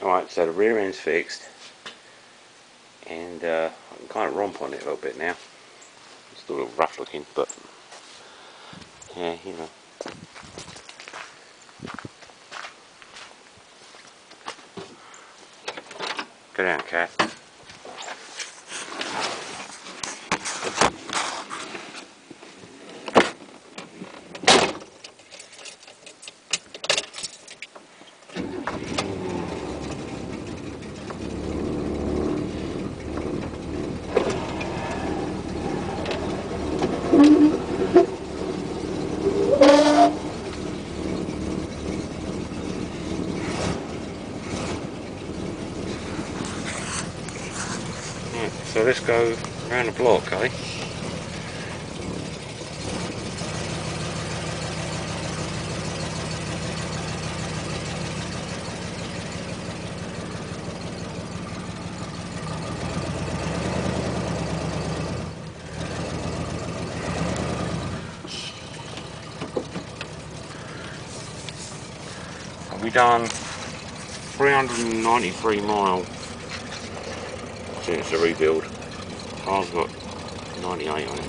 Alright, so the rear end's fixed, and I can kind of romp on it a little bit now. It's still a little rough looking, but yeah, you know. Go down, cat. So let's go around the block, eh? We done 393 miles since the rebuild. Car's got 98 on it.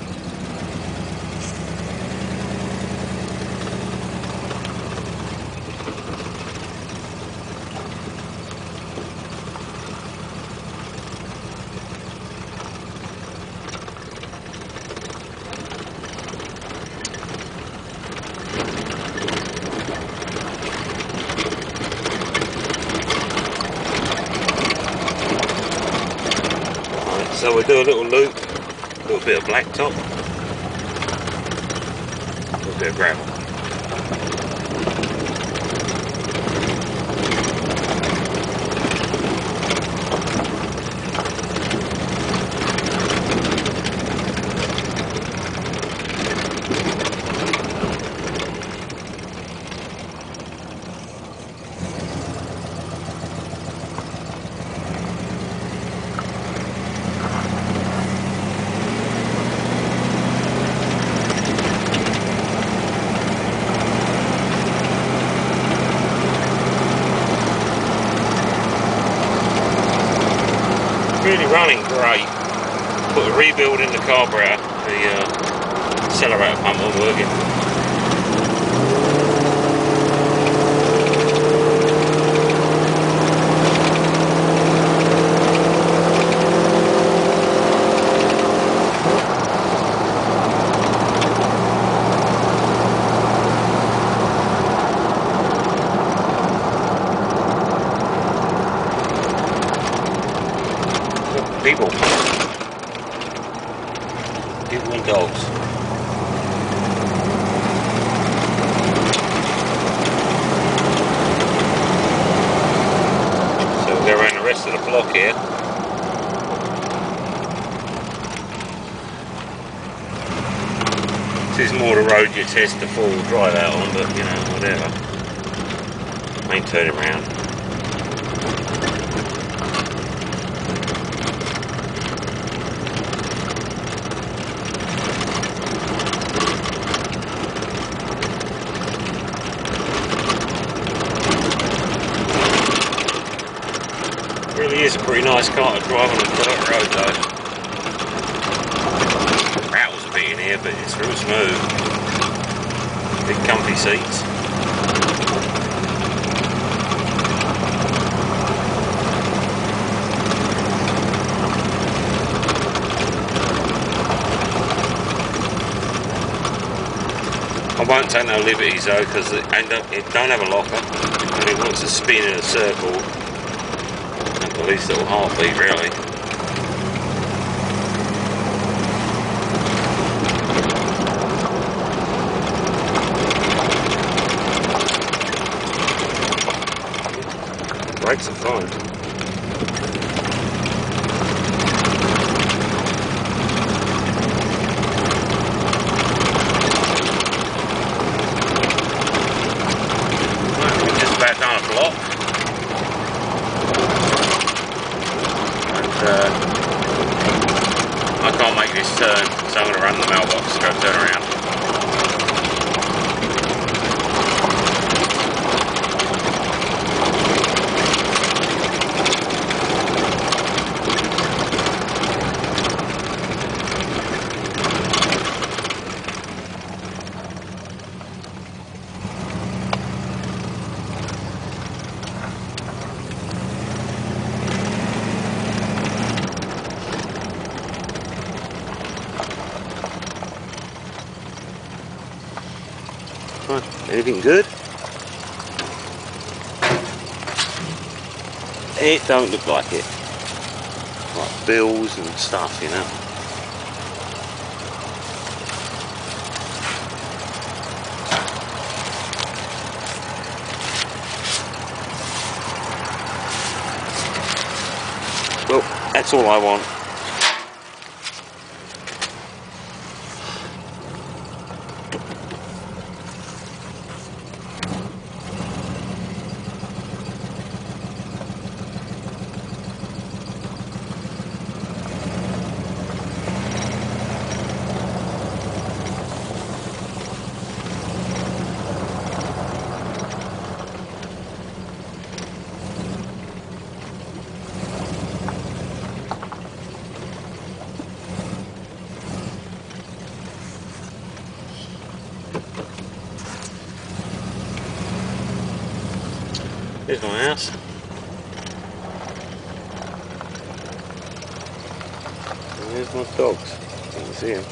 So we'll do a little loop, a little bit of blacktop, a little bit of gravel. Really running great. Put a rebuild in the carburetor, the accelerator pump wasn't working. People and dogs. So we'll go around the rest of the block here. This is more the road you test the four-wheel drive out on, but you know, whatever. Ain't turning around. Really is a pretty nice car to drive on a dirt road though. Rattles a bit in here, but it's real smooth. Big comfy seats. I won't take no liberties though, because it don't have a locker and it wants to spin in a circle. At least a little heartbeat, really. Brakes are fine. Right, we're just about down a block. I can't make this turn, so I'm going to run the mailbox, go turn around. Anything good? It don't look like it. Like bills and stuff, you know. Well, that's all I want. Here's my house. And there's my dogs. You can see them.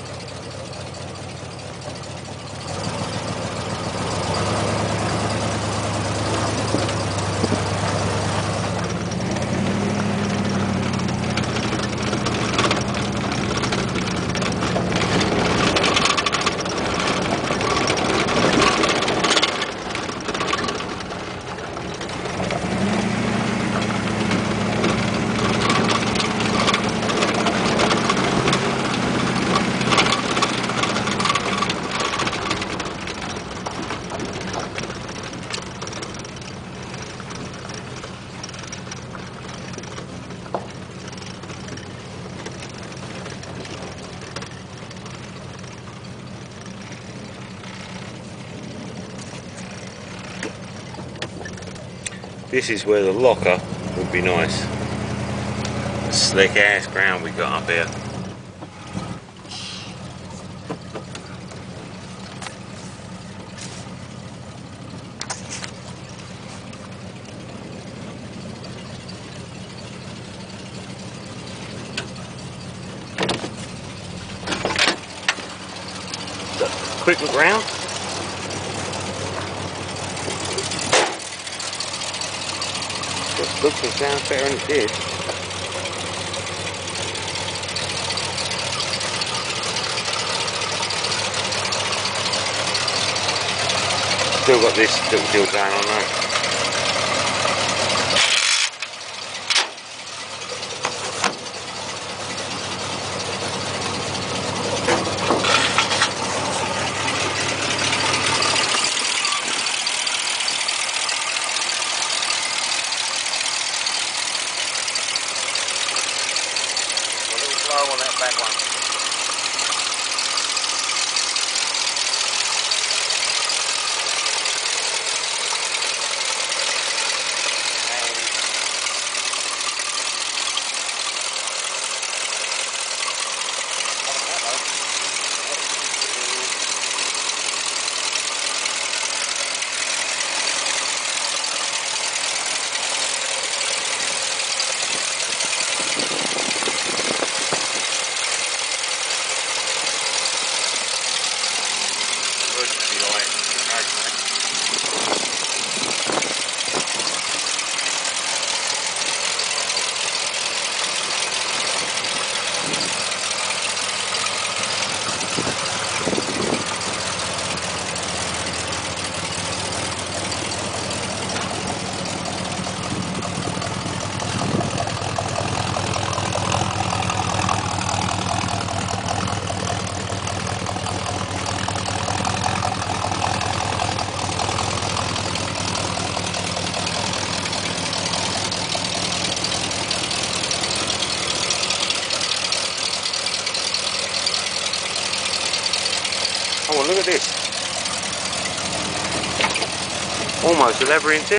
This is where the locker would be nice. The slick ass ground we got up here. So, quick look round. It looks and sounds better than it did. Still got this little deal going on though. On that back one. Oh, well, look at this. Almost a leather interior.